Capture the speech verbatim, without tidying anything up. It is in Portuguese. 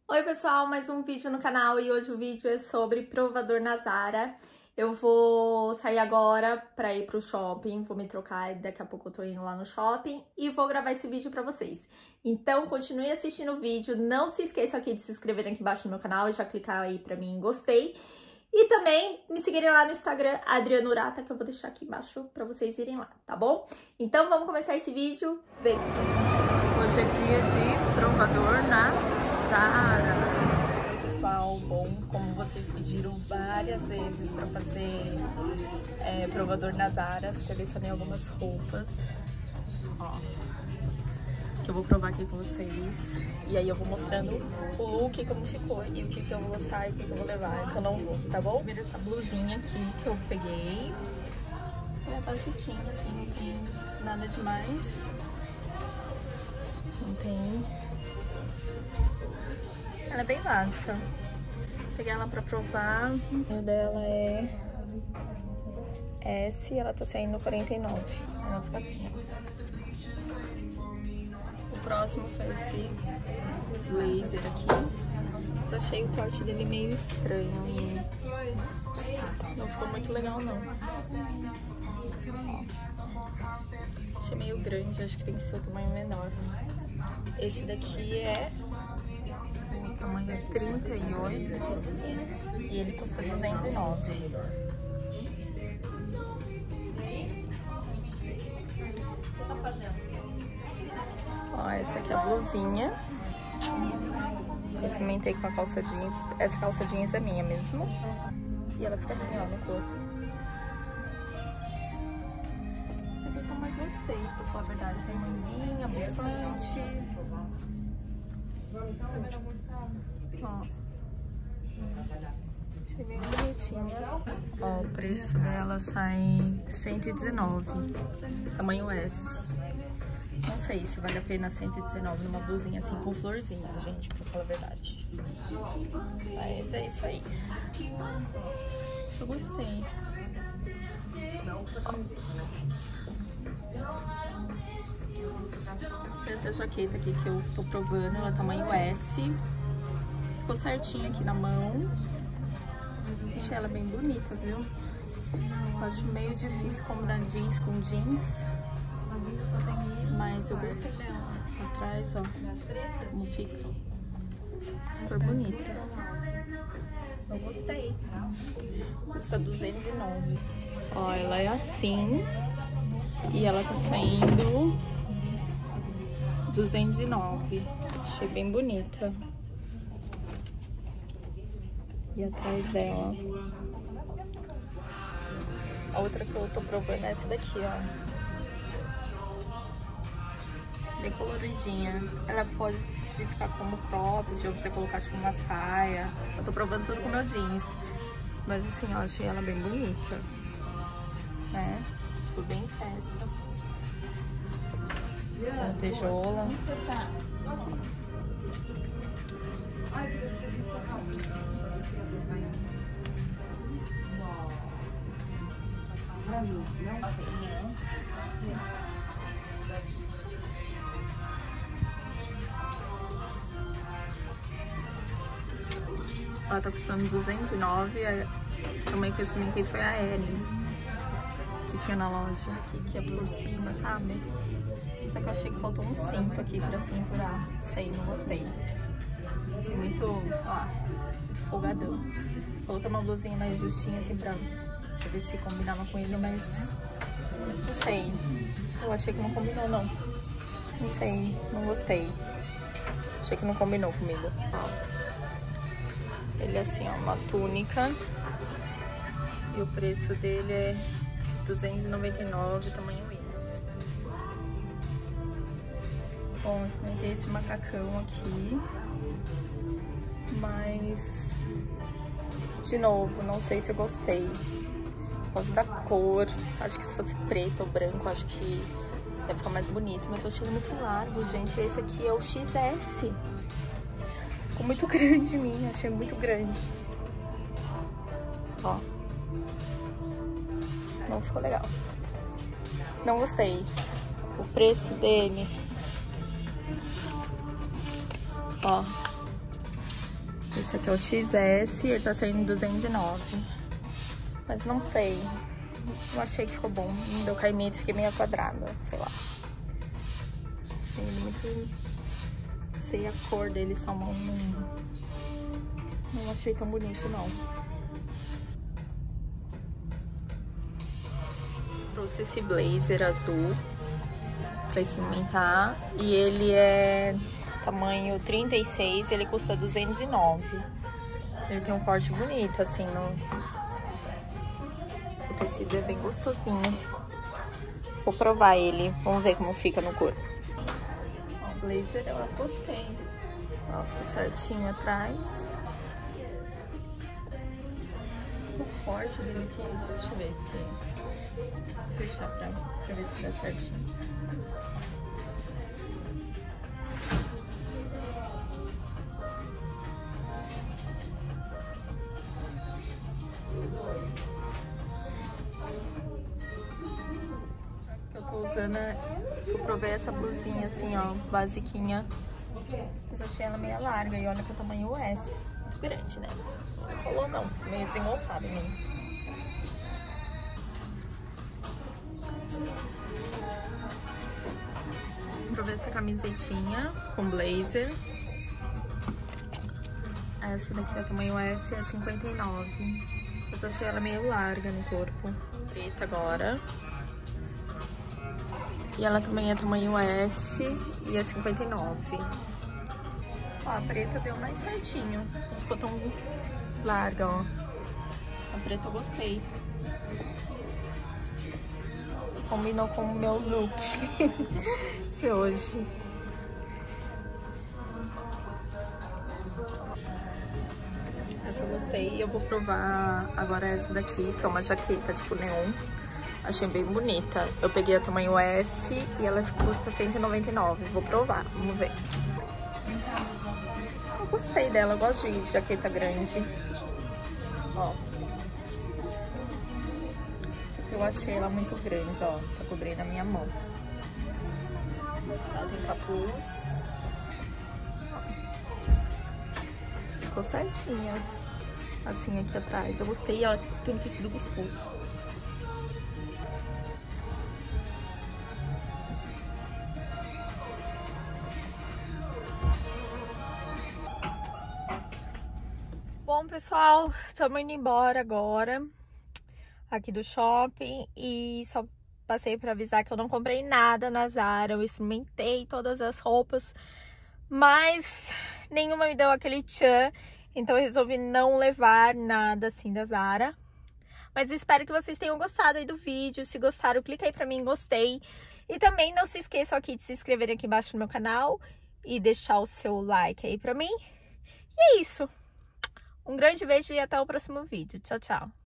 Oi pessoal, mais um vídeo no canal e hoje o vídeo é sobre provador na Zara. Eu vou sair agora pra ir pro shopping, vou me trocar e daqui a pouco eu tô indo lá no shopping e vou gravar esse vídeo pra vocês. Então continue assistindo o vídeo, não se esqueçam aqui de se inscreverem aqui embaixo no meu canal e já clicar aí pra mim em gostei. E também me seguirem lá no Instagram, Adriana Urata, que eu vou deixar aqui embaixo pra vocês irem lá, tá bom? Então vamos começar esse vídeo, vem! Hoje é dia de provador na Zara. Pessoal, bom, como vocês pediram várias vezes pra fazer é, provador na Zara, selecionei algumas roupas, ó, que eu vou provar aqui com vocês. E aí eu vou mostrando o look, como ficou, e o que, que eu vou gostar e o que, que eu vou levar, e o que eu não vou, tá bom? Primeiro essa blusinha aqui que eu peguei. Ela é basiquinha, assim, não tem nada demais. Não tem... Ela é bem básica. Peguei ela pra provar. O tamanho dela é S, ela tá saindo quarenta e nove. Ela fica assim, ó. O próximo foi esse blazer aqui. Mas achei o corte dele meio estranho e não ficou muito legal, não. Ó. Achei meio grande, acho que tem que ser o tamanho menor. Esse daqui é... o tamanho é trinta e oito e ele custa duzentos e nove. Ó, essa aqui é a blusinha. Eu experimentei com a calça jeans. Essa calça jeans é minha mesmo. E ela fica assim, ó, no corpo. Essa aqui é que eu mais gostei, pra falar a verdade. Tem manguinha, bufante. Ó, achei bem bonitinha. Ó, o preço dela sai cento e dezenove, tamanho S. Não sei se vale a pena cento e dezenove numa blusinha assim com florzinha, gente, pra falar a verdade. Mas é isso aí. Eu gostei. Essa jaqueta aqui que eu tô provando, ela é tamanho S. Ficou certinho aqui na mão. Achei ela bem bonita, viu? Eu acho meio difícil combinar jeans com jeans, mas eu gostei dela. Atrás, ó, como fica. Super bonita. Eu gostei. Custa duzentos e nove. Ó, ela é assim. E ela tá saindo duzentos e nove. Achei bem bonita. E atrás dela, a outra que eu tô provando é essa daqui, ó. Bem coloridinha. Ela pode ficar como cropped, ou você colocar tipo uma saia. Eu tô provando tudo com meu jeans. Mas assim, ó, achei ela bem bonita. Né? Tipo, bem festa. Lantejola. Ai, que delícia de sacar. Pra mim, não? Ela tá custando duzentos e nove. A tamanho que eu experimentei foi a L, que tinha na loja. Aqui, que é por cima, sabe? Só que eu achei que faltou um cinto aqui pra cinturar. Não sei, não gostei. Achei muito, sei lá, muito folgadão. Falou que é uma blusinha mais justinha, assim, pra, pra ver se combinava com ele, mas não sei. Eu achei que não combinou, não. Não sei, não gostei. Achei que não combinou comigo. Ele é assim, ó, uma túnica. E o preço dele é duzentos e noventa e nove, tamanho I. Bom, eu experimentei esse macacão aqui. Mas, de novo, não sei se eu gostei. Por causa da cor. Acho que se fosse preto ou branco, acho que ia ficar mais bonito. Mas eu achei ele muito largo, gente. Esse aqui é o X S. Ficou muito grande em mim, achei muito grande. Ó. Não ficou legal. Não gostei. O preço dele... Ó. Esse aqui é o X S, ele tá saindo duzentos e nove. Mas não sei. Eu achei que ficou bom. Não deu caimento, fiquei meio quadrada, sei lá. Achei ele muito... Sei a cor dele, salmão. Não, não achei tão bonito, não. Trouxe esse blazer azul pra experimentar. E ele é tamanho trinta e seis, ele custa duzentos e nove. Ele tem um corte bonito, assim, no... o tecido é bem gostosinho. Vou provar ele, vamos ver como fica no corpo. Ó, o blazer eu gostei. Ó, fica certinho atrás. O corte dele aqui, deixa eu ver se... Vou fechar pra, pra ver se dá certinho. Eu tô usando, eu provei essa blusinha assim, ó, basiquinha. Mas achei ela meio larga e olha que é o tamanho S. Muito grande, né? Não rolou não, ficou meio desengonçado em mim. Provei essa camisetinha com blazer. Essa daqui é o tamanho S, é cinquenta e nove. Mas achei ela meio larga no corpo. Preta agora. E ela também é tamanho S e é cinquenta e nove. Ó, a preta deu mais certinho. Não ficou tão larga, ó. A preta eu gostei. Combinou com o meu look de hoje. Essa eu gostei. E eu vou provar agora essa daqui, que é uma jaqueta tipo neon. Achei bem bonita. Eu peguei a tamanho S e ela custa cento e noventa e nove. Vou provar, vamos ver. Eu gostei dela, eu gosto de jaqueta grande. Ó. Só que eu achei ela muito grande, ó. Tá cobrindo a minha mão. Ela tem capuz. Ficou certinha. Assim aqui atrás. Eu gostei, ela tem um tecido gostoso. Bom, pessoal, estamos indo embora agora aqui do shopping e só passei para avisar que eu não comprei nada na Zara. Eu experimentei todas as roupas, mas nenhuma me deu aquele tchan, então eu resolvi não levar nada assim da Zara. Mas espero que vocês tenham gostado aí do vídeo. Se gostaram, clica aí para mim em gostei. E também não se esqueçam aqui de se inscrever aqui embaixo no meu canal e deixar o seu like aí para mim. E é isso. Um grande beijo e até o próximo vídeo. Tchau, tchau.